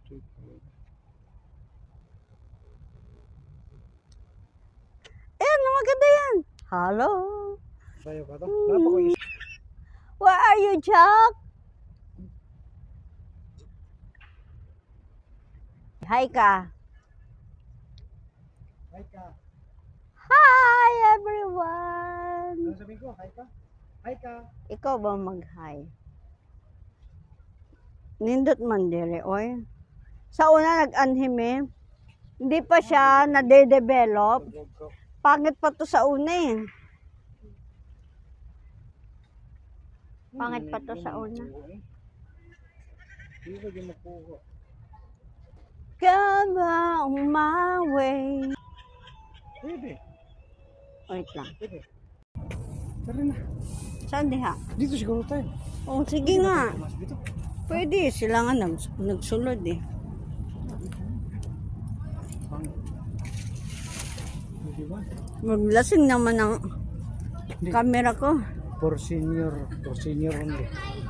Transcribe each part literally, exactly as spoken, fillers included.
Eh, ano maganda yan? Hello? Sayo ka to? Hmm. Where are you, Jack? Hi ka. Hi ka. Hi, everyone. Ano sabihin ko? Hi ka? Hi ka. Ikaw ba mag-hi? Nindot man dire, oy. Sa una nag-anhim eh. Hindi pa siya nade-develop. Pangit pa to sa una eh. Pangit pa to sa una. Hindi ko din makuha. Come on my way. Pwede. Wait lang. Pwede. Tara na. Saan diha? Dito siguro tayo. Oh, sige nga. Mas dito. Pwede. Sila nga nag nagsulod eh. Pang. Pwede ba? Maglasing naman ang Hindi. camera ko. For senior. For senior only.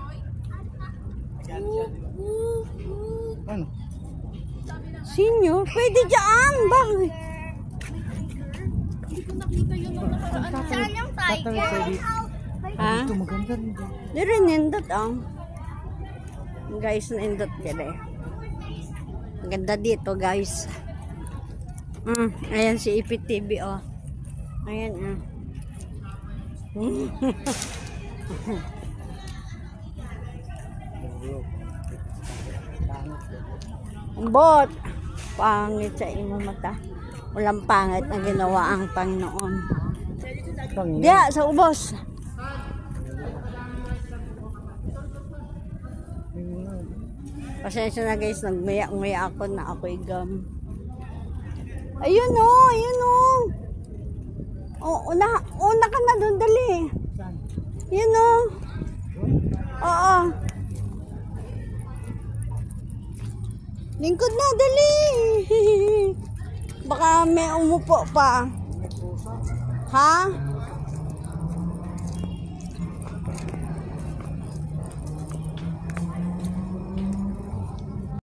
Ano? Senior? Pwede dyan. Bakit? Saan yung tiger? Ha? Ito maganda rin. Dire nindot ang. Guys, nindot dire. Maganda dito, guys. Mm, ayan si I P T V oh. Ayan ah. Bot. Pangit sa imo mata. Walang pangit na ginawa ang Panginoon. Diya, sa ubos. Pasensya na guys, nagmaya-maya ako na ako'y gum. Ayun o, oh, ayun o. Oh. Oh, una, una ka na doon, dali. Ayun o. Oh. Oo. Lingkod na, dali. Baka may umupo pa. Ha?